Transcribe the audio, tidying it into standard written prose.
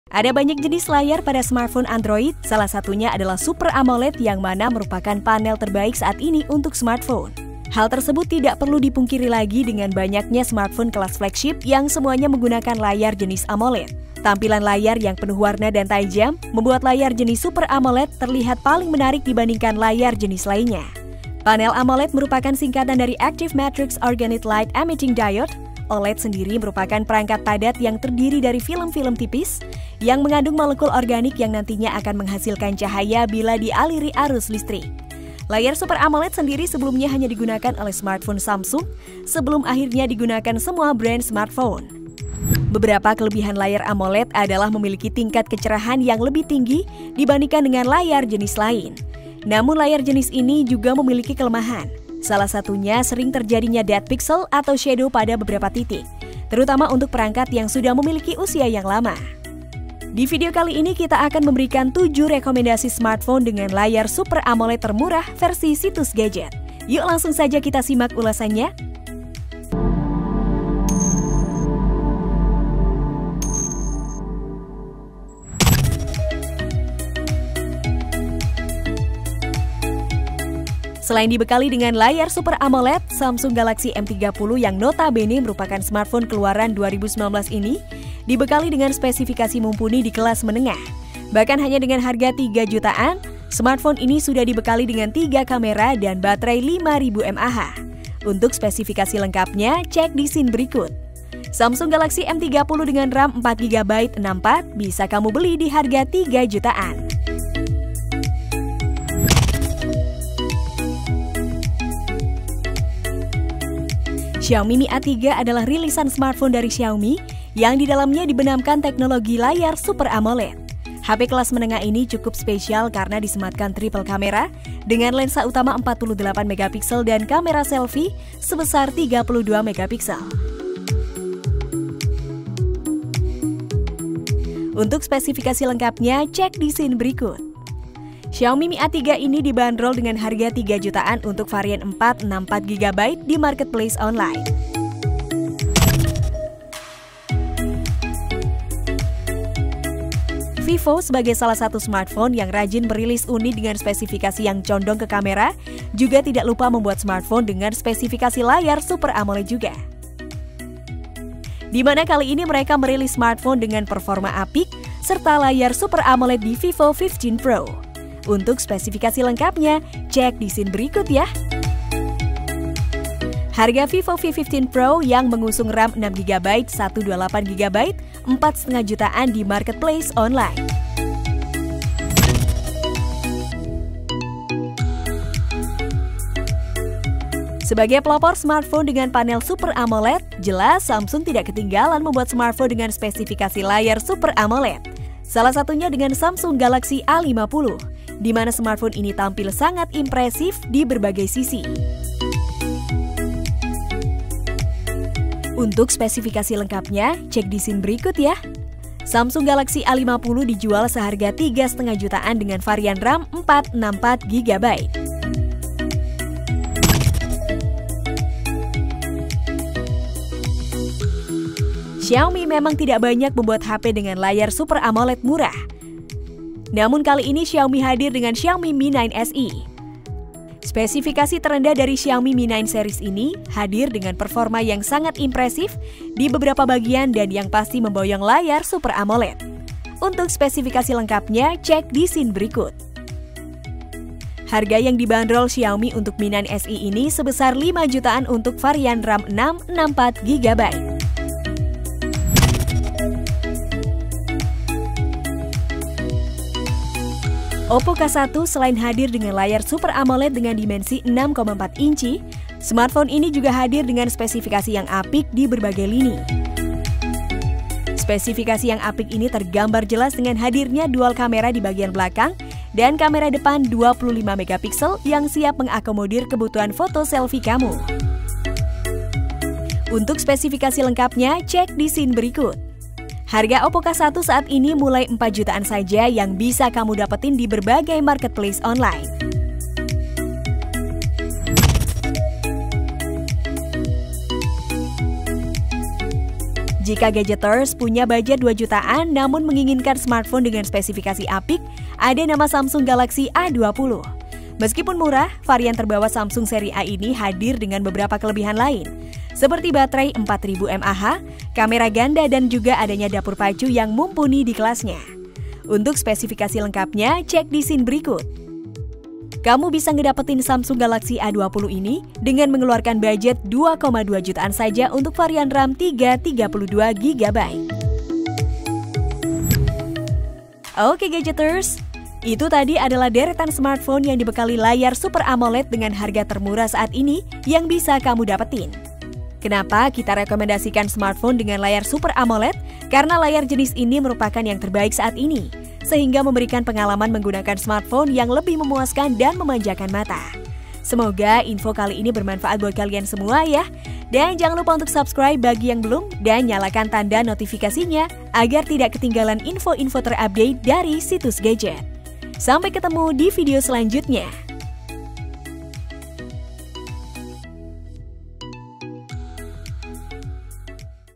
Ada banyak jenis layar pada smartphone Android, salah satunya adalah Super AMOLED yang mana merupakan panel terbaik saat ini untuk smartphone. Hal tersebut tidak perlu dipungkiri lagi dengan banyaknya smartphone kelas flagship yang semuanya menggunakan layar jenis AMOLED. Tampilan layar yang penuh warna dan tajam membuat layar jenis Super AMOLED terlihat paling menarik dibandingkan layar jenis lainnya. Panel AMOLED merupakan singkatan dari Active Matrix Organic Light Emitting Diode. OLED sendiri merupakan perangkat padat yang terdiri dari film-film tipis yang mengandung molekul organik yang nantinya akan menghasilkan cahaya bila dialiri arus listrik. Layar Super AMOLED sendiri sebelumnya hanya digunakan oleh smartphone Samsung sebelum akhirnya digunakan semua brand smartphone. Beberapa kelebihan layar AMOLED adalah memiliki tingkat kecerahan yang lebih tinggi dibandingkan dengan layar jenis lain. Namun layar jenis ini juga memiliki kelemahan. Salah satunya sering terjadinya dead pixel atau shadow pada beberapa titik, terutama untuk perangkat yang sudah memiliki usia yang lama. Di video kali ini kita akan memberikan 7 rekomendasi smartphone dengan layar Super AMOLED termurah versi Situs Gadget. Yuk langsung saja kita simak ulasannya. Selain dibekali dengan layar Super AMOLED, Samsung Galaxy M30 yang notabene merupakan smartphone keluaran 2019 ini dibekali dengan spesifikasi mumpuni di kelas menengah. Bahkan hanya dengan harga 3 jutaan, smartphone ini sudah dibekali dengan 3 kamera dan baterai 5000 mAh. Untuk spesifikasi lengkapnya, cek di scene berikut. Samsung Galaxy M30 dengan RAM 4GB 64 bisa kamu beli di harga 3 jutaan. Xiaomi Mi A3 adalah rilisan smartphone dari Xiaomi yang di dalamnya dibenamkan teknologi layar Super AMOLED. HP kelas menengah ini cukup spesial karena disematkan triple kamera dengan lensa utama 48 MP dan kamera selfie sebesar 32 MP. Untuk spesifikasi lengkapnya, cek di scene berikut. Xiaomi Mi A3 ini dibanderol dengan harga 3 jutaan untuk varian 464GB di marketplace online. Vivo sebagai salah satu smartphone yang rajin merilis unit dengan spesifikasi yang condong ke kamera, juga tidak lupa membuat smartphone dengan spesifikasi layar Super AMOLED juga. Di mana kali ini mereka merilis smartphone dengan performa apik serta layar Super AMOLED di Vivo 15 Pro. Untuk spesifikasi lengkapnya, cek di scene berikut ya. Harga Vivo V15 Pro yang mengusung RAM 6GB, 128GB, 4,5 jutaan di marketplace online. Sebagai pelopor smartphone dengan panel Super AMOLED, jelas Samsung tidak ketinggalan membuat smartphone dengan spesifikasi layar Super AMOLED. Salah satunya dengan Samsung Galaxy A50. Di mana smartphone ini tampil sangat impresif di berbagai sisi. Untuk spesifikasi lengkapnya, cek di scene berikut ya. Samsung Galaxy A50 dijual seharga 3,5 jutaan dengan varian RAM 464GB. Xiaomi memang tidak banyak membuat HP dengan layar Super AMOLED murah. Namun kali ini Xiaomi hadir dengan Xiaomi Mi 9 SE. Spesifikasi terendah dari Xiaomi Mi 9 series ini hadir dengan performa yang sangat impresif di beberapa bagian dan yang pasti memboyong layar Super AMOLED. Untuk spesifikasi lengkapnya, cek di scene berikut. Harga yang dibanderol Xiaomi untuk Mi 9 SE ini sebesar 5 jutaan untuk varian RAM 664GB. Oppo K1 selain hadir dengan layar Super AMOLED dengan dimensi 6,4 inci, smartphone ini juga hadir dengan spesifikasi yang apik di berbagai lini. Spesifikasi yang apik ini tergambar jelas dengan hadirnya dual kamera di bagian belakang dan kamera depan 25 MP yang siap mengakomodir kebutuhan foto selfie kamu. Untuk spesifikasi lengkapnya, cek di scene berikut. Harga Oppo K1 saat ini mulai 4 jutaan saja yang bisa kamu dapetin di berbagai marketplace online. Jika gadgeters punya budget 2 jutaan namun menginginkan smartphone dengan spesifikasi apik, ada nama Samsung Galaxy A20. Meskipun murah, varian terbawah Samsung seri A ini hadir dengan beberapa kelebihan lain, seperti baterai 4000 mAh, kamera ganda, dan juga adanya dapur pacu yang mumpuni di kelasnya. Untuk spesifikasi lengkapnya, cek di scene berikut. Kamu bisa ngedapetin Samsung Galaxy A20 ini dengan mengeluarkan budget 2,2 jutaan saja untuk varian RAM 32GB. Oke gadgeters, itu tadi adalah deretan smartphone yang dibekali layar Super AMOLED dengan harga termurah saat ini yang bisa kamu dapetin. Kenapa kita rekomendasikan smartphone dengan layar Super AMOLED? Karena layar jenis ini merupakan yang terbaik saat ini, sehingga memberikan pengalaman menggunakan smartphone yang lebih memuaskan dan memanjakan mata. Semoga info kali ini bermanfaat buat kalian semua ya. Dan jangan lupa untuk subscribe bagi yang belum dan nyalakan tanda notifikasinya agar tidak ketinggalan info-info terupdate dari Situs Gadget. Sampai ketemu di video selanjutnya.